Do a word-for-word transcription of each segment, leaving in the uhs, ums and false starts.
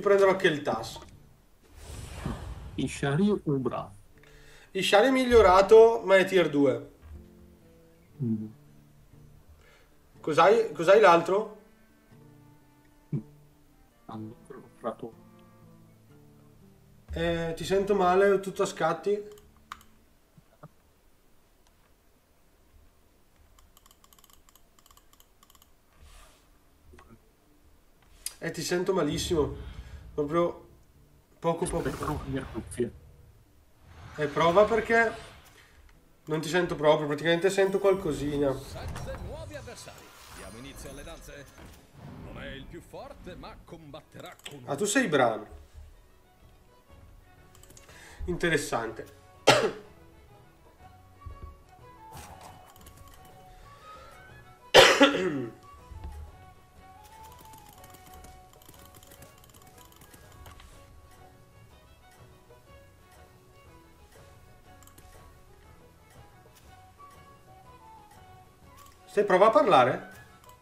prenderò anche il task. Ishari Ubra. Ishari è migliorato, ma è tier due. Mm. Cos'hai cos'hai l'altro? Hanno comprato. Eh, ti sento male, tutto a scatti. Eh, ti sento malissimo. Proprio poco poco poco. Le cuffie. Eh, prova perché non ti sento proprio, praticamente sento qualcosina. Sette nuovi avversari. Diamo inizio alle danze. Non è il più forte, ma combatterà con... Ah, tu sei Bran. Interessante. Se prova a parlare?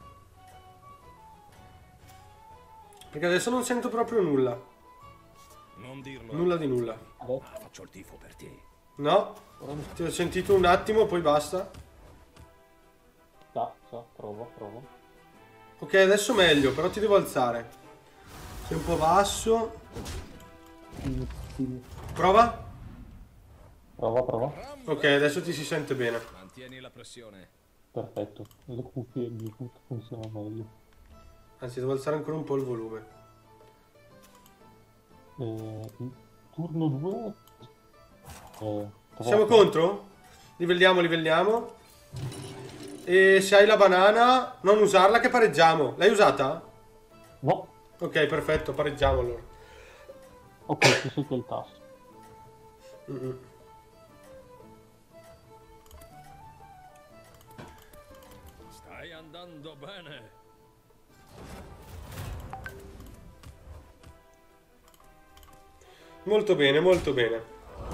Perché adesso non sento proprio nulla. Non dirlo. Nulla di nulla. Ah, faccio il tifo per te. No? Ti ho sentito un attimo, poi basta. Sa, sa, provo, provo. Ok, adesso meglio, però ti devo alzare. Sei un po' basso. Sì, sì. Prova? Prova, prova. Ok, adesso ti si sente bene. Mantieni la pressione. Perfetto. Le cuffie e Bluetooth funzionano meglio. Anzi, devo alzare ancora un po' il volume. Eh, turno due. Eh, Siamo contro? Livelliamo, livelliamo. E se hai la banana, non usarla che pareggiamo. L'hai usata? No. Ok, perfetto, pareggiamo allora. Ok, ci sei che il tasto. Mm -mm. Stai andando bene. Molto bene, molto bene.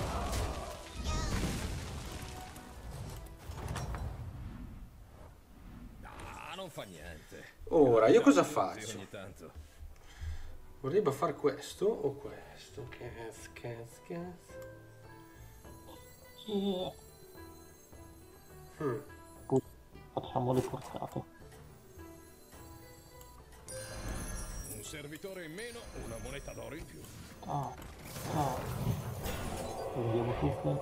Ah, non fa niente. Ora, io cosa faccio? Ogni tanto. Vorrei fare questo o questo? Cas, cas, cas. Yeah. Hmm. Poi facciamo le portate. Un servitore in meno, una moneta d'oro in più. Ah, ah. Prendiamo tutte.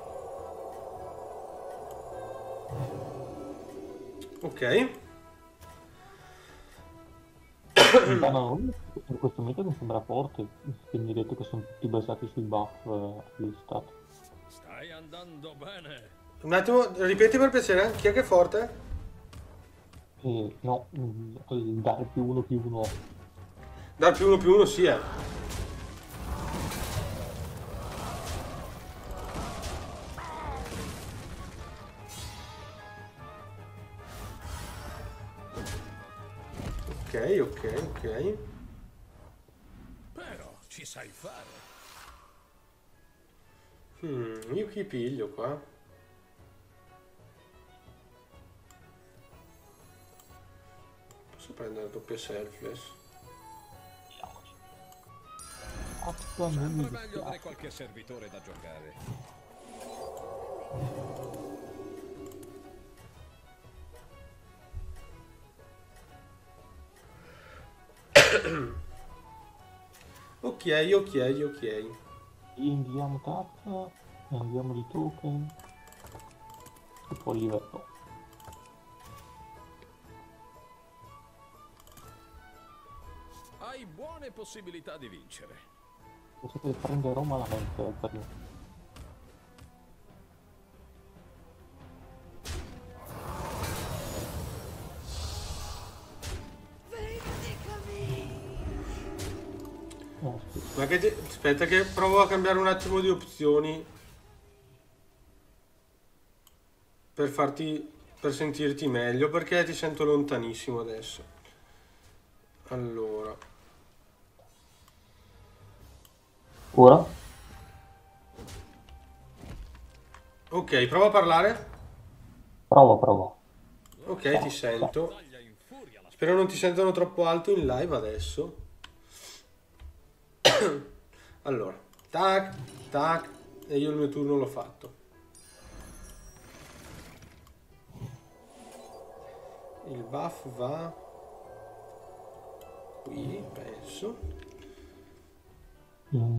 Ok. No, in questo metodo mi sembra forte, che mi detto che sono tutti basati sui buff eh, listat. Stai andando bene. Un attimo, ripeti per piacere, chi è che è forte? E no, mm, il dare più uno più uno. Dar più uno più uno, sì, eh. Ok, ok, ok. Però ci sai fare. Hmm, io chi piglio qua? Posso prendere la doppia selfless? Cazzo, non mi Sempre meglio dispiace. avere qualche servitore da giocare. Ok, ok, ok. Inviamo tappa, andiamo di token e poi livello. Hai buone possibilità di vincere. Penso che prenderò malamente per me. No, aspetta. Ma che ti... Aspetta che provo a cambiare un attimo di opzioni per farti... per sentirti meglio, perché ti sento lontanissimo adesso. Allora... Ora? Ok, prova a parlare. Prova, prova. Ok, ti sento. Spero non ti sentano troppo alto in live adesso. Allora, tac, tac, e io il mio turno l'ho fatto. Il buff va qui, penso. Mm.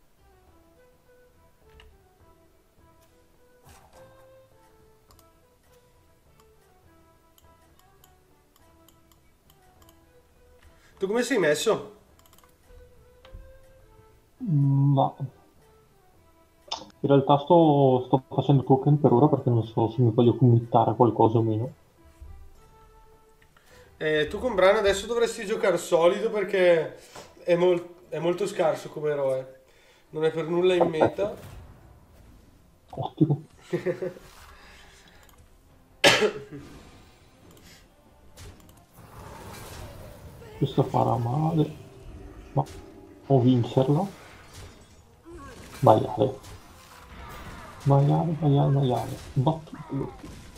Tu come sei messo? Ma in realtà sto, sto facendo token per ora perché non so se mi voglio committare qualcosa o meno. Eh, tu con Bran adesso dovresti giocare solido perché è, mol- è molto scarso come eroe. Non è per nulla in meta. Ottimo. Questo farà male, ma o vincerlo. Maiale. Maiale, maiale, maiale. Battuto.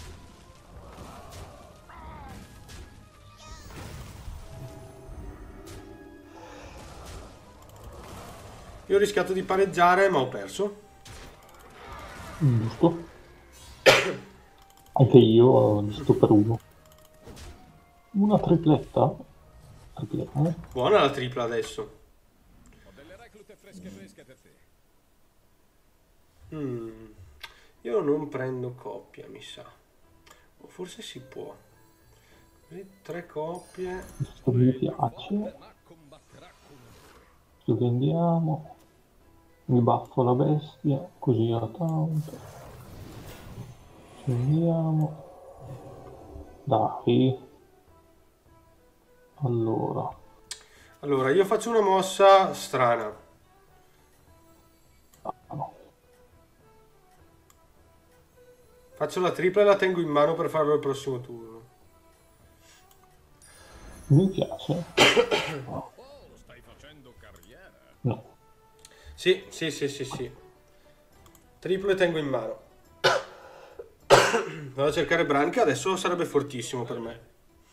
Io ho rischiato di pareggiare ma ho perso. Giusto. Anche io ho giusto per uno. Una tripletta. Tripletta, eh? Buona la tripla adesso. Ho delle reclute fresche fresche per te. Mm, Io non prendo coppia, mi sa. O forse si può. Così, tre coppie. Questo mi piace. Ma combatterà con Ci vendiamo. Mi baffo la bestia. Così a tanto. Ci vendiamo. Dai. Allora. Allora, io faccio una mossa strana. Ah, no. Faccio la tripla e la tengo in mano per farlo il prossimo turno. Mi piace. Oh, stai facendo carriera. No. Sì, sì, sì, sì, sì. Triplo e tengo in mano. Vado a cercare Bran che adesso sarebbe fortissimo per me.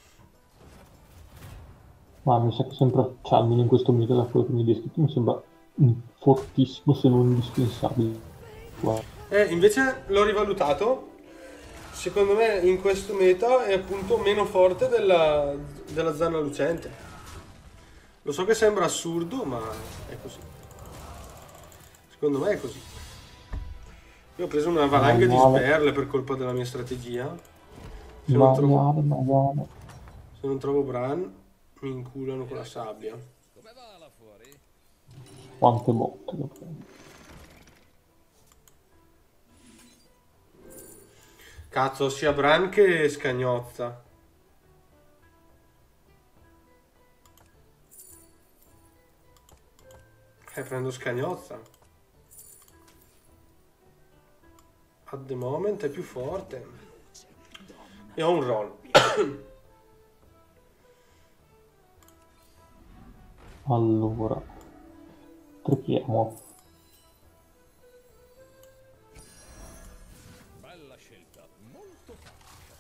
Ma mi sa che sempre, cioè almeno in questo meta da quello che mi hai descritto, mi sembra mm, fortissimo se non indispensabile. Guarda. Eh, invece l'ho rivalutato. Secondo me in questo meta è appunto meno forte della, della zanna lucente. Lo so che sembra assurdo, ma è così. Secondo me è così. Io ho preso una valanga di Maiale. sberle per colpa della mia strategia. Se non trovo, Maiale, maiale. se non trovo Bran, mi inculano con la sabbia. Come va là fuori? Quante botte che prendo. Cazzo, sia Bran che Scagnozza. Eh, prendo Scagnozza. At the moment è più forte. E ho un roll. Allora. Tripliamo. Bella scelta, molto tattica.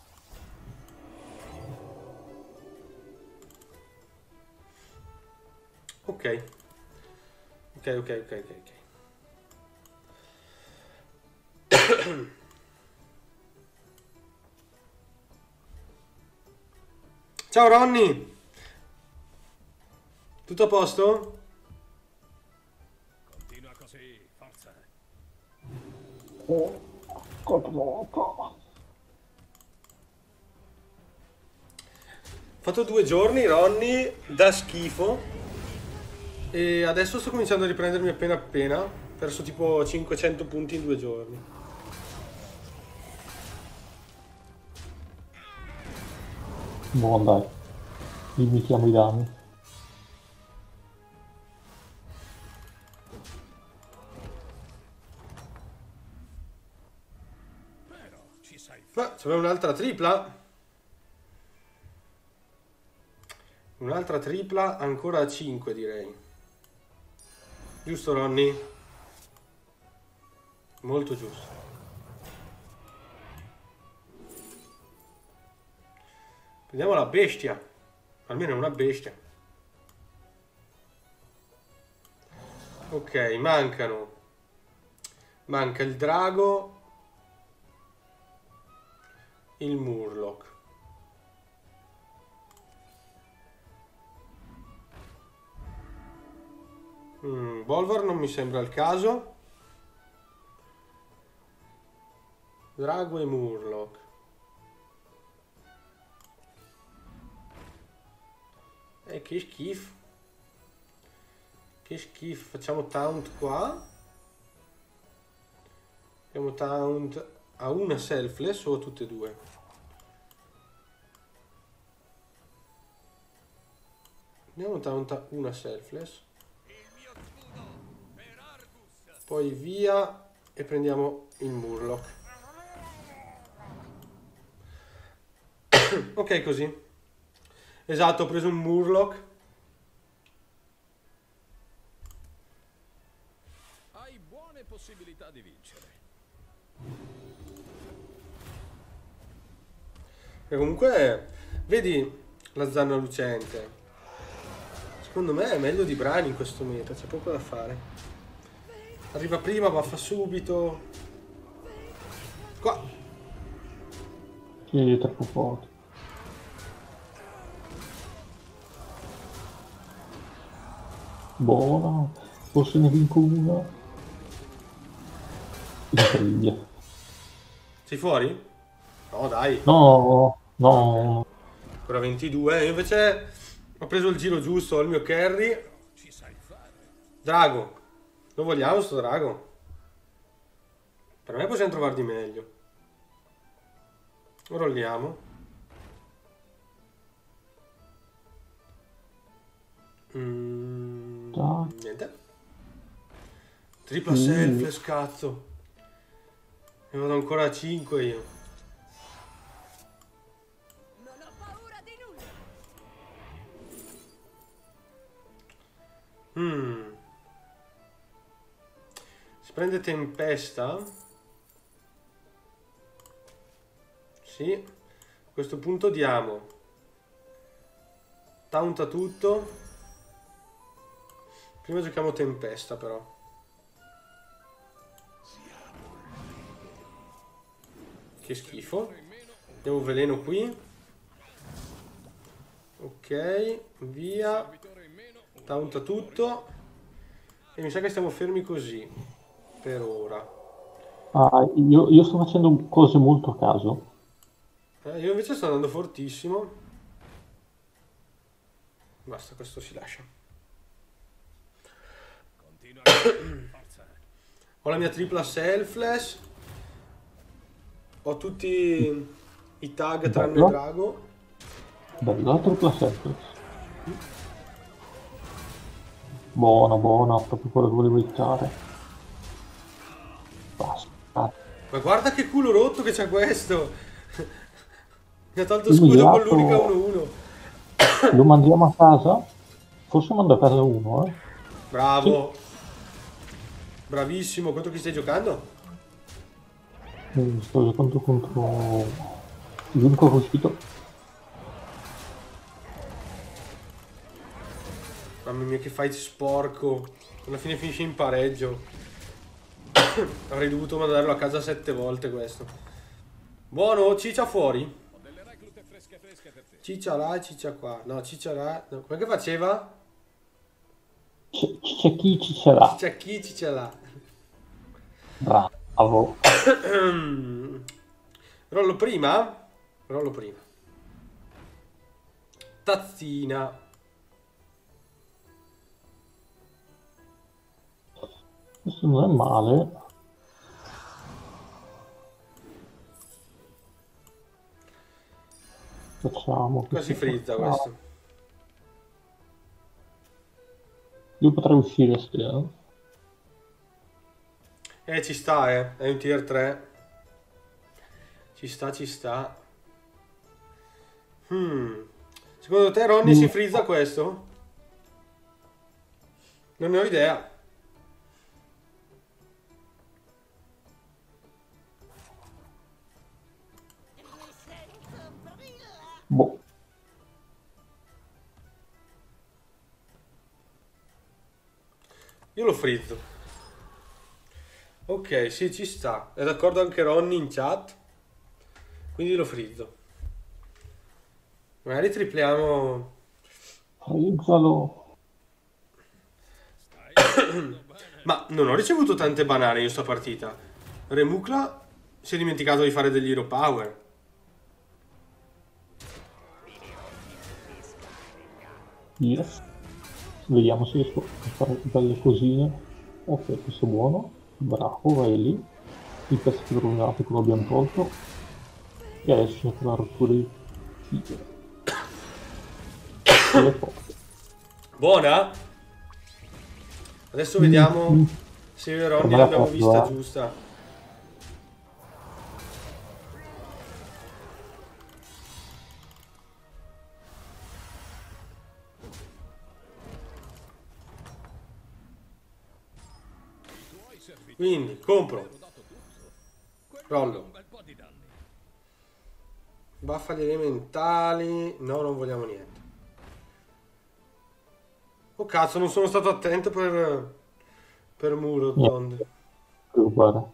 Ok. Ok, ok, ok, ok, ok. Ciao Ronny! Tutto a posto? Continua così, forza. Oh, colpo. Ho fatto due giorni, Ronny, da schifo. E adesso sto cominciando a riprendermi appena appena. Ho perso tipo cinquecento punti in due giorni. Buon dai. Limitiamo i danni. Però ci sai Ma c'è un'altra tripla? Un'altra tripla ancora a cinque direi. Giusto Ronny? Molto giusto. Vediamo la bestia. Almeno è una bestia. Ok, mancano. Manca il drago. Il Murloc. Mm, Bolvar non mi sembra il caso. Drago e Murloc. E che schifo. Che schifo. Facciamo taunt qua. Facciamo taunt a una selfless o a tutte e due? Andiamo taunt a una selfless. Poi via e prendiamo il Murloc. Ok, così. Esatto, ho preso un Murloc. Hai buone possibilità di vincere. E comunque, vedi la zanna lucente. Secondo me è meglio di Brani in questo meta, c'è poco da fare. Arriva prima, buffa subito. Qua. Sì, è troppo forte. Buona, forse ne vinco una. Incredibile. Sei fuori? No, dai. No, no, Ancora ventidue. Io invece ho preso il giro giusto, ho il mio carry. Ci sai fare. Drago. Lo vogliamo sto drago? Per me possiamo trovare di meglio. Rolliamo. Mm, Dai. niente. Tripla Mm. selfless, cazzo. Ne vado ancora a cinque io. Non ho paura di nulla. Mm. Si prende tempesta. Sì. A questo punto diamo taunt a tutto. Prima giochiamo tempesta però. Che schifo. Abbiamo veleno qui. Ok, via. Taunt a tutto. E mi sa che stiamo fermi così. Per ora. Ah, io, io sto facendo cose molto a caso. Eh, io invece sto andando fortissimo. Basta, questo si lascia. Continua a forza. Ho la mia tripla selfless. Ho tutti i tag tranne Bello. Drago. Bella tripla selfless. Buona, buona, proprio quello che volevo evitare. Basta. Ma guarda che culo rotto che c'ha questo. Mi ha tolto Umiliato. scudo con l'unica uno uno. Lo mandiamo a casa? Forse mando a casa uno, eh. Bravo. Bravissimo. Contro chi stai giocando? Eh, Sto giocando contro l'unico che è uscito. Mamma mia che fight sporco. Alla fine finisce in pareggio. Avrei dovuto mandarlo a casa sette volte questo. Buono, ciccia fuori. Ho delle reclute fresche fresche per te. Ciccia là, ciccia qua. No, ciccia là. No, com'è che faceva? C- C'è chi ci sarà. Ciccia chi, ciccia là. Bravo. Rollo prima? Rollo prima. Tazzina. Questo non è male. Facciamo. Quasi frizza questo. Io potrei uscire se. Eh, ci sta, eh. È un tier tre. Ci sta, ci sta. Hmm. Secondo te Ronnie si frizza questo? Non ne ho idea. Boh. Io Io lo frizzo. Ok, sì, ci sta. È d'accordo anche Ronny in chat. Quindi lo frizzo. Magari tripliamo... Frizzalo. Ma non ho ricevuto tante banane io sta partita. Remucla si è dimenticato di fare degli hero power. Yes. Vediamo se riesco a fare belle cosine. Ok, questo è buono. Bravo, vai lì. Il pezzo grafico lo abbiamo tolto. E adesso c'è la rottura di tigre. E forte. Buona? Adesso vediamo se io e Ronny Per me la l'abbiamo posso, vista eh. giusta. Quindi compro. Rollo. Buffa di elementali. No, non vogliamo niente. Oh cazzo, non sono stato attento per... Per Murodon. Guarda.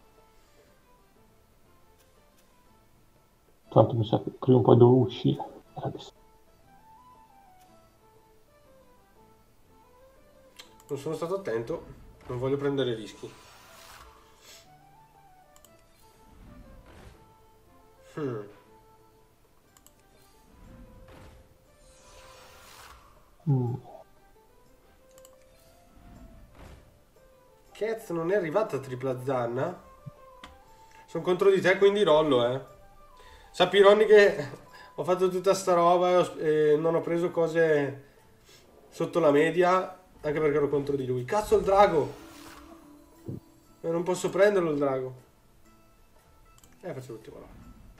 Tanto mi sa che prima o poi devo uscire. Non sono stato attento. Non voglio prendere rischi. Hmm. Mm. Cazzo, non è arrivata tripla zanna? Sono contro di te, quindi rollo, eh. Sappi, Ronny, che ho fatto tutta sta roba e, ho- e non ho preso cose sotto la media, anche perché ero contro di lui. Cazzo, il drago! E non posso prenderlo il drago. Eh, faccio l'ultimo là.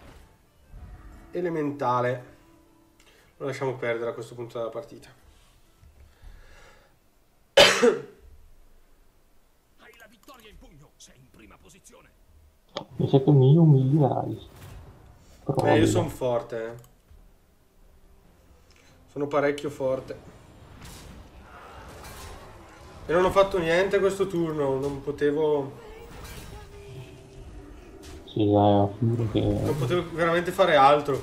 Elementale. Lo lasciamo perdere a questo punto della partita. Hai la vittoria in pugno, sei in prima posizione. Mi sa che mi umilierai. Però Eh, io vabbè. sono forte, eh. Sono parecchio forte. E non ho fatto niente questo turno, non potevo... Sì, dai, figura che... Non potevo veramente fare altro.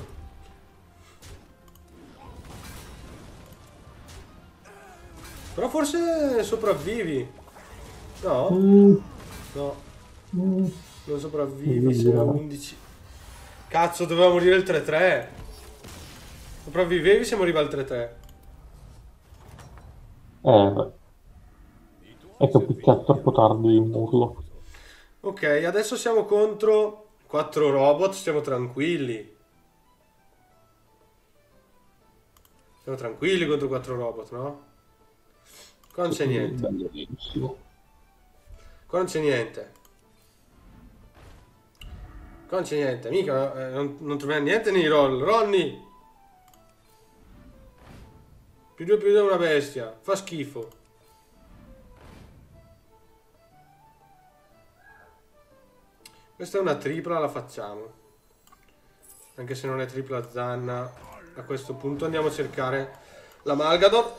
Però forse sopravvivi. No? Mm, No, mm. non sopravvivi, sei a undici. Cazzo, doveva morire il tre tre. Sopravvivevi se moriva il tre tre. Eh, beh. È che ho picchiato troppo tardi il murlo. Ok, adesso siamo contro quattro robot, stiamo tranquilli. Siamo tranquilli contro quattro robot, no? Qua non c'è niente. Bellissimo. Qua non c'è niente. Qua non c'è niente. Mica, eh, non, non troviamo niente nei roll. Ronny! Più due più due è una bestia. Fa schifo. Questa è una tripla, la facciamo. Anche se non è tripla zanna. A questo punto andiamo a cercare la Malgador.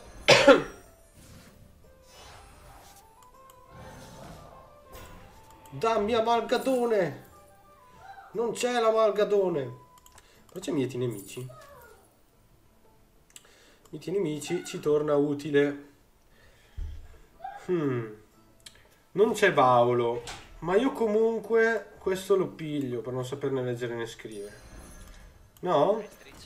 Dammi a Malgadone! Non c'è la Malgadone! Però c'è mieti nemici. Mieti nemici ci torna utile. Hmm. Non c'è Baolo. Ma io comunque questo lo piglio per non saperne leggere né scrivere. No?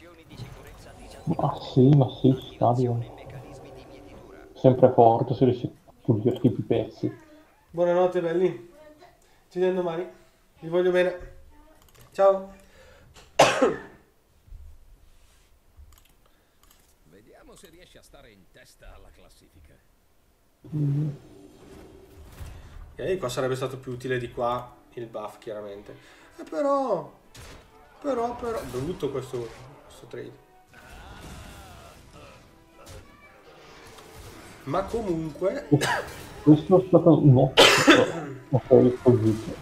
Ma sì, ma sì, stadio. Sempre forte se riesci a toglierti i pezzi. Buonanotte belli. Ci vediamo domani. Vi voglio bene. Ciao. Vediamo se riesci a stare in testa alla classifica. Mm. Ok, qua sarebbe stato più utile di qua il buff, chiaramente. Eh, però... Però, però... Brutto questo, questo trade. Ma comunque... Questo è stato un ottimo. Ok, così.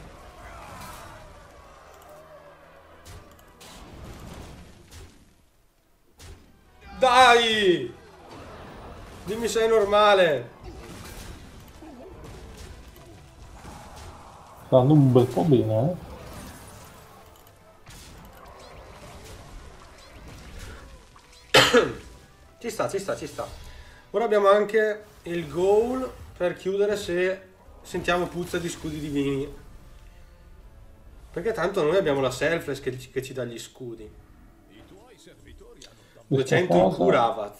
Dai! Dimmi se è normale. Sta andando un bel po' bene, eh. Ci sta, ci sta, ci sta. Ora abbiamo anche il goal per chiudere se sentiamo puzza di scudi divini. Perché tanto noi abbiamo la selfless che, che ci dà gli scudi. I tuoi servitori hanno davvero duecento in Kuravat.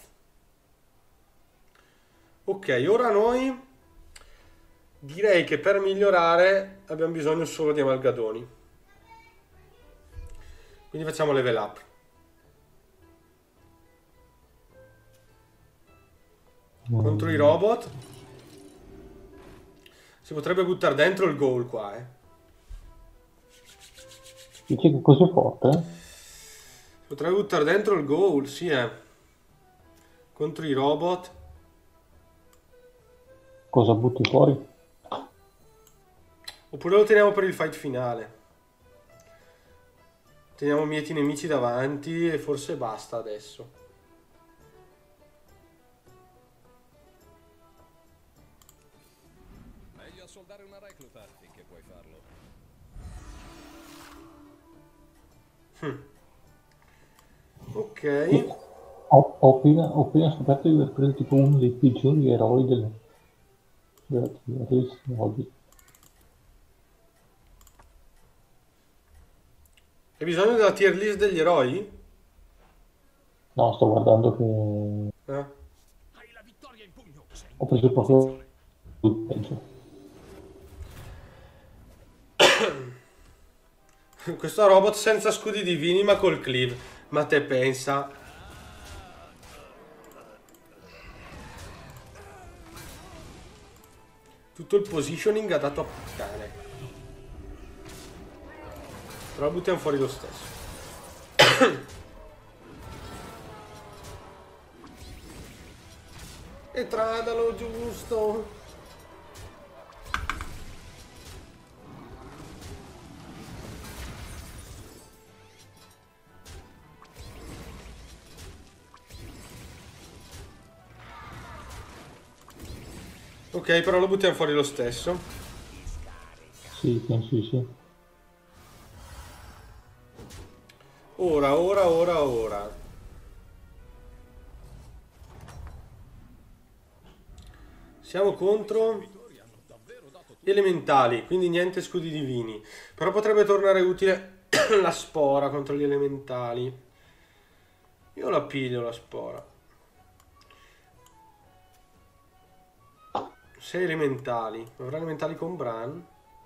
Ok, ora noi direi che per migliorare abbiamo bisogno solo di amalgadoni. Quindi facciamo level up. Contro i robot si potrebbe buttare dentro il goal qua, eh. Dice che così è forte, eh? Si potrebbe buttare dentro il goal, sì, eh. Contro i robot. Cosa butti fuori? Oppure lo teniamo per il fight finale. Teniamo mieti nemici davanti e forse basta adesso. meglio assoldare una recluta finché puoi farlo. Ok. Ho, ho appena, ho appena scoperto di aver preso tipo uno dei peggiori eroi del... della tier list oggi. Hai bisogno della tier list degli eroi? No, sto guardando che... Eh? Hai la vittoria in pugno. Sei ho preso proprio il peggio. Questo robot senza scudi divini ma col cleave. Ma te pensa? Tutto il positioning ha dato a puttane. Però lo buttiamo fuori lo stesso. E tradalo giusto. Ok, però lo buttiamo fuori lo stesso. Sì, penso di sì. Ora, ora, ora, ora. Siamo contro gli elementali, quindi niente scudi divini. Però potrebbe tornare utile la spora contro gli elementali. Io la piglio la spora. sei elementali. Avrà elementali con Bran.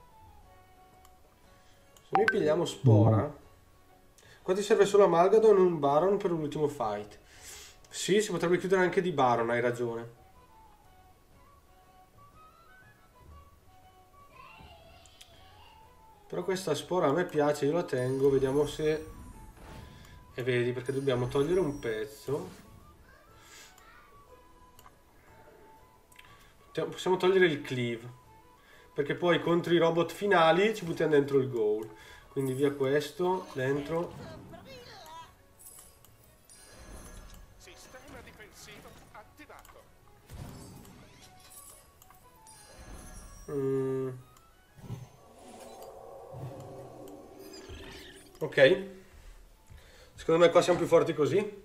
Se noi pigliamo spora. Qua ti serve solo Amalgadon e un Baron per l'ultimo fight. Sì, si potrebbe chiudere anche di Baron, hai ragione. Però questa spora a me piace, io la tengo, vediamo se... E vedi, perché dobbiamo togliere un pezzo. Possiamo togliere il cleave. Perché poi contro i robot finali ci buttiamo dentro il goal. Quindi via questo, dentro. Sistema difensivo attivato. Mm. Ok. Secondo me qua siamo più forti così.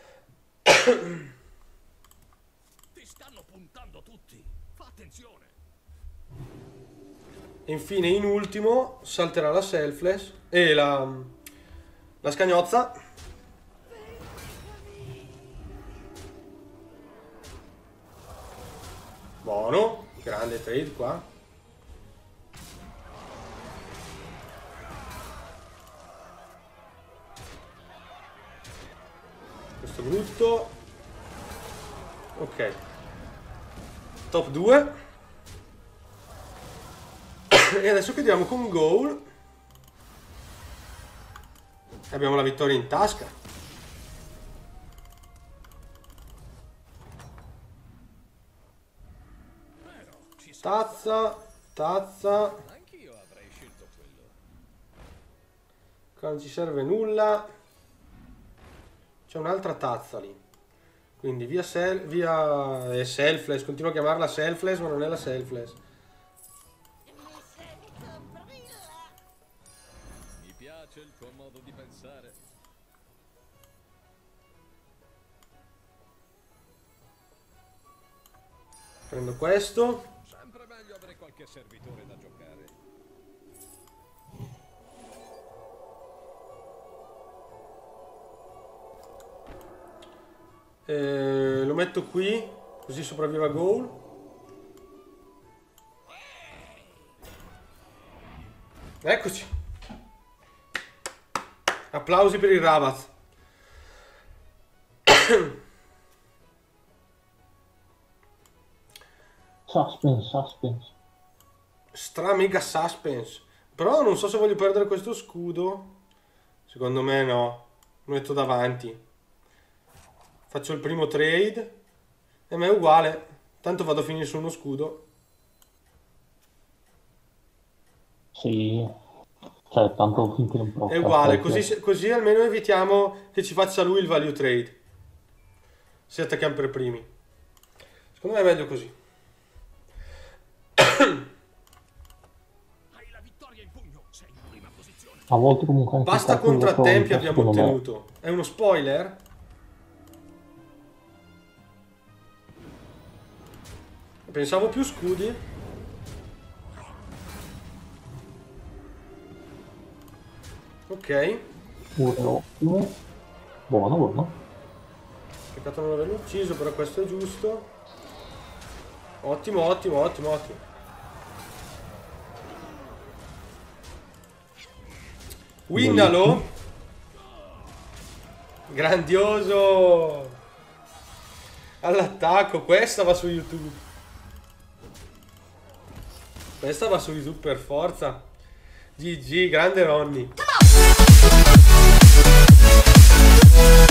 Ti stanno puntando tutti. Fa attenzione. E infine in ultimo salterà la selfless e la, la scagnozza. Buono, grande trade qua. Questo brutto. Ok. Top due. E adesso chiudiamo con goal. Abbiamo la vittoria in tasca. Tazza, tazza. Anch'io avrei scelto quello. Qua non ci serve nulla. C'è un'altra tazza lì. Quindi via, sel via eh, selfless. Continuo a chiamarla selfless, ma non è la selfless. piace il tuo modo di pensare. Prendo questo. Sempre meglio avere qualche servitore da giocare. Eh, lo metto qui, così sopravvive a Goal. Eccoci. Applausi per il Rabat. Suspense, suspense. Stra mega suspense. Però non so se voglio perdere questo scudo. Secondo me no. Lo metto davanti. Faccio il primo trade. E me è uguale. Tanto vado a finire su uno scudo. Sì. Cioè, tanto finché non provo. È uguale. Così, così almeno evitiamo che ci faccia lui il value trade. Se attacchiamo per primi. Secondo me è meglio così. Hai la vittoria in pugno, sei in prima posizione. A volte comunque anche Basta il calcolo contrattempi elettronico, abbiamo secondo me. ottenuto. È uno spoiler? Pensavo più scudi. Ok. Pure ottimo. Buono, buono. Peccato non averlo ucciso, però questo è giusto. Ottimo, ottimo, ottimo, ottimo. Winnalo. Grandioso. All'attacco. Questa va su YouTube. Questa va su YouTube per forza. G G, grande Ronny.